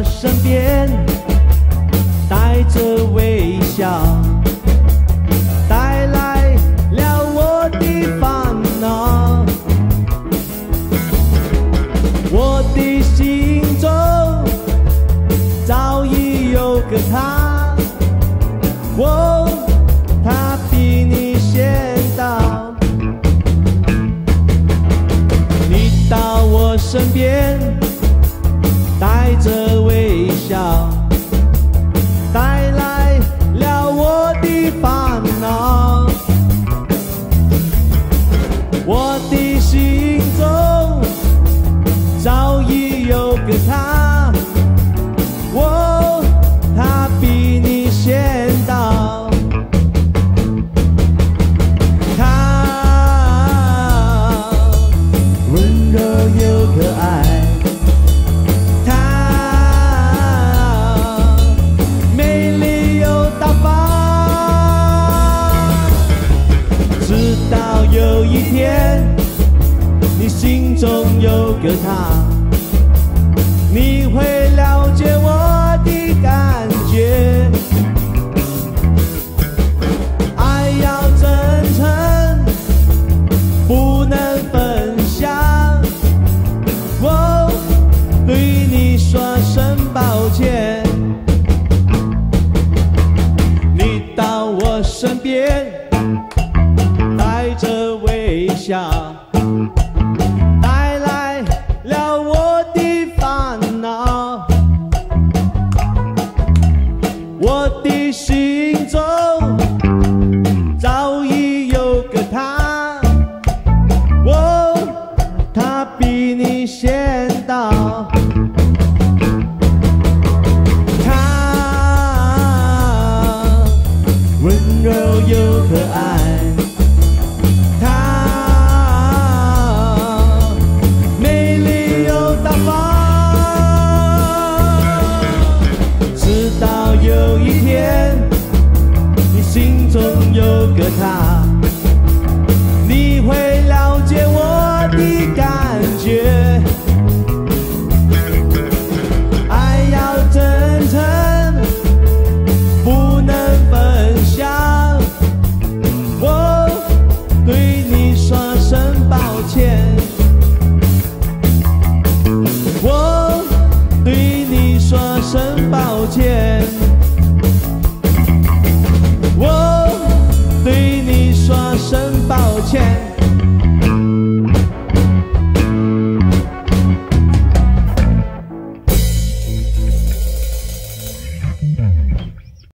我身边，带着微笑，带来了我的烦恼。我的心中早已有个他，他比你先到。你到我身边，带着微笑，带来了我的烦恼。我的心中早已有个他，他比你先到。他温柔又可爱，他美丽又大方。直到有一天，你心中有个他，你会了解我的感觉。爱要真诚，不能分享。我对你说声抱歉。你到我身边，带着微笑，带来了我的烦恼。我的心中早已有个他，他比你先到。他温柔又可爱，美丽又大方。直到有一天，你心中有个他。